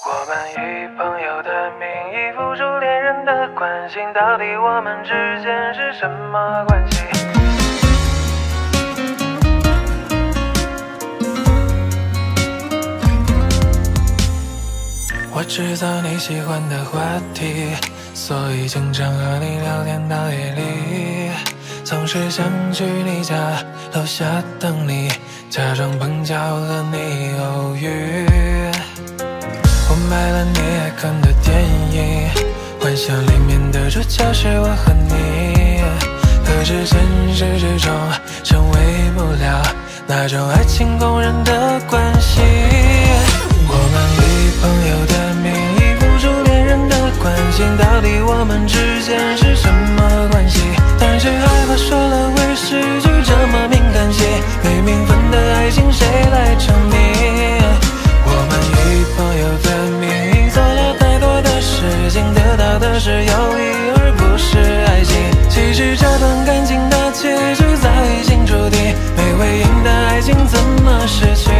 我们以朋友的名义付出恋人的关心，到底我们之间是什么关系？我制造你喜欢的话题，所以经常和你聊天到夜里。总是想去你家楼下等你，假装碰巧和你偶遇。我买了你爱看的电影，幻想里面的主角是我和你，可是现实之中成为不了那种爱情公认的关系。我们以朋友的名义付出恋人的关心，到底我们之间是什么关系？但是害怕说了会失去这么敏感些，没名分的爱情谁来证明？我们以朋友的名义做了太多的事情，得到的是友谊而不是爱情。其实这段感情的结局早已经注定，没回应的爱情怎么失去？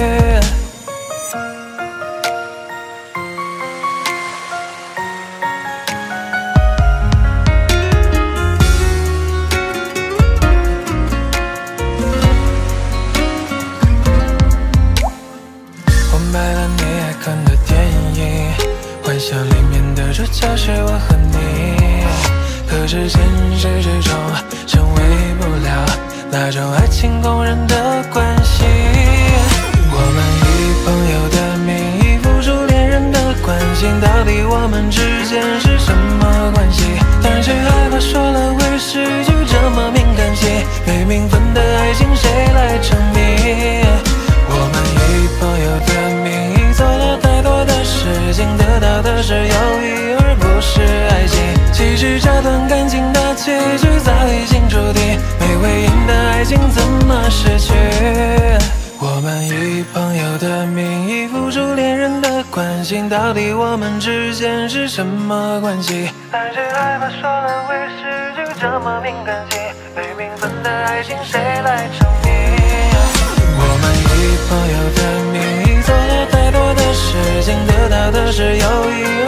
买了你爱看的电影，幻想里面的主角是我和你，可是现实之中成为不了那种爱情公认的关系。我们以朋友的名义付出恋人的关心，到底我们之间是什么关系？但是害怕说了会失去这么敏感些，没名分的爱情谁来证明？我们以朋友的名义做了太多的事情，得到的是友谊而不是爱情。其实这段感情的结局早已经注定，没回应的爱情怎么失去？我们以朋友的名义付出恋人的关心，到底我们之间是什么关系？但是害怕说了会失去这么敏感些，没名分的爱情谁来证明？我们以朋友的名义做了太多的事情，得到的是友谊